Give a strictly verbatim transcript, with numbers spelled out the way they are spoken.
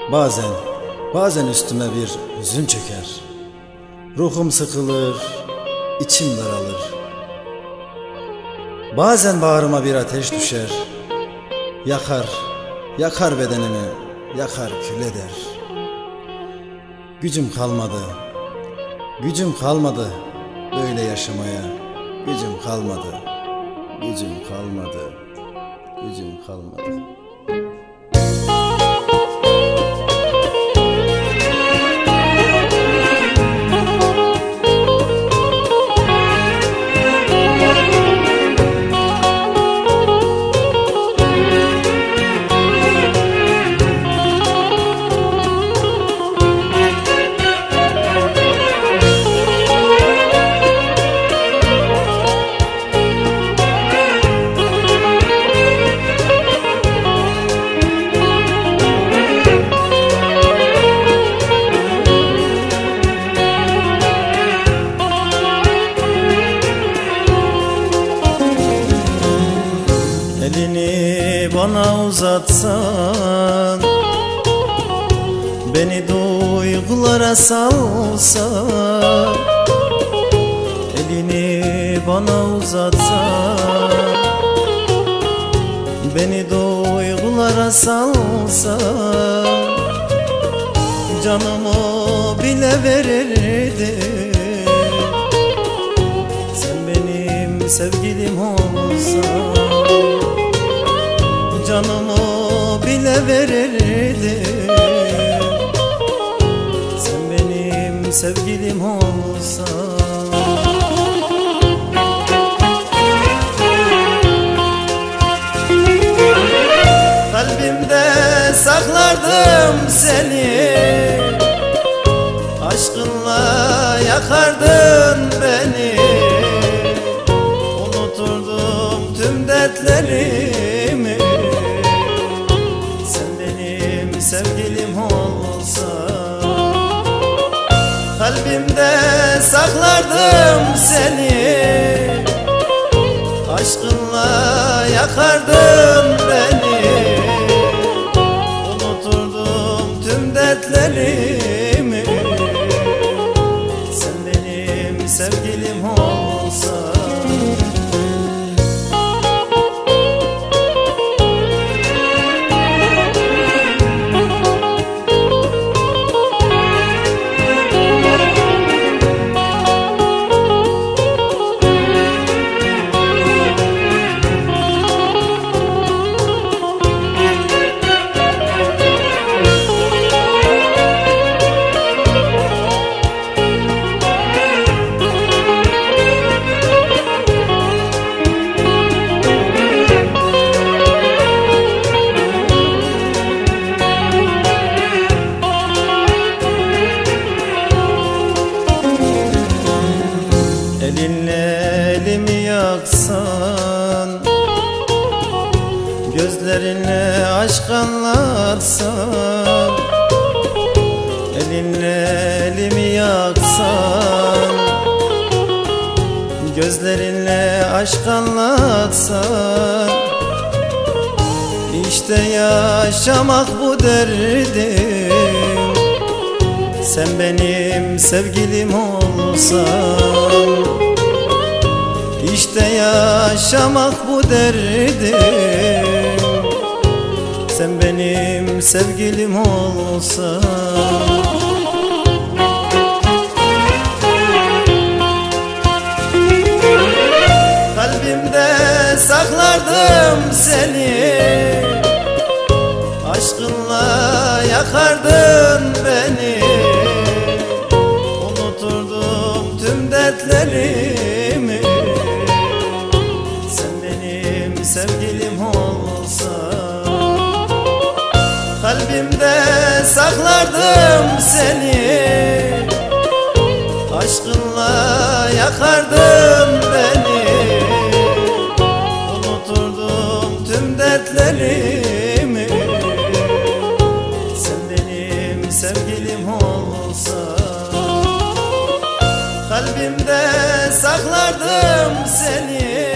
Bazen, bazen üstüme bir hüzün çöker. Ruhum sıkılır, içim daralır. Bazen bağrıma bir ateş düşer. Yakar, yakar bedenimi, yakar kül eder. Gücüm kalmadı, gücüm kalmadı böyle yaşamaya. Gücüm kalmadı, gücüm kalmadı, gücüm kalmadı. Elini bana uzatsan, beni duygulara salsan. Elini bana uzatsan, beni duygulara salsan. Canımı bile verirdim, sen benim sevgilim olsan. Canımı bile verirdim, sen benim sevgilim olsan. Kalbimde saklardım seni, aşkınla yakardın beni. Unuturdum tüm dertlerimi, sen benim sevgilim olsan. Kalbimde saklardım seni, aşkınla yakardın beni. Unuturdum tüm dertlerimi, sen benim sevgilim olsan. Elinle elimi yaksan, gözlerinle aşk anlatsan. Elinle elimi yaksan, gözlerinle aşk anlatsan. İşte yaşamak bu derdim, sen benim sevgilim olsan. İşte yaşamak bu derdim, sen benim sevgilim olsan. Kalbimde saklardım seni, aşkınla yakardın beni. Unuturdum tüm dertlerimi, sen benim sevgilim olsan. Kalbimde saklardım seni, aşkınla yakardın beni. Unuturdum tüm dertlerimi, sen benim sevgilim olsan. Kalbimde saklardım seni,